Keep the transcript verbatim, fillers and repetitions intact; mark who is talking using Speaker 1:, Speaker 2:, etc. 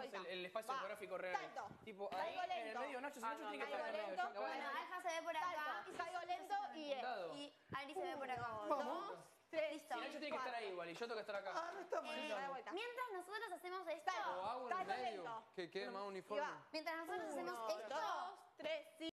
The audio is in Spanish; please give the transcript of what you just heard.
Speaker 1: vuelta.
Speaker 2: el, el espacio
Speaker 1: Va.
Speaker 2: geográfico real.
Speaker 1: Salto.
Speaker 2: Tipo, ahí
Speaker 1: Caigo
Speaker 2: en el
Speaker 1: lento.
Speaker 2: medio, Nacho, si
Speaker 1: Ah,
Speaker 2: Nacho
Speaker 1: no,
Speaker 2: tiene que estar en el
Speaker 1: caigo
Speaker 2: medio.
Speaker 1: lento.
Speaker 2: Yo-
Speaker 3: Bueno, Alja se ve por acá.
Speaker 1: Salto. Caigo lento y...
Speaker 2: Dado.
Speaker 3: Y Ari se ve por acá.
Speaker 1: Dos, tres,
Speaker 3: Listo.
Speaker 2: Si Nacho tiene que estar ahí igual y yo tengo que estar acá.
Speaker 4: Ah, no está mal.
Speaker 3: Eh,
Speaker 1: Da vuelta.
Speaker 3: mientras nosotros hacemos esto,
Speaker 4: O hago en el
Speaker 1: Salto
Speaker 4: medio,
Speaker 1: lento.
Speaker 4: que quede más
Speaker 1: Y
Speaker 4: uniforme.
Speaker 1: va.
Speaker 3: mientras nosotros hacemos
Speaker 1: Uno,
Speaker 3: esto,
Speaker 1: dos, tres,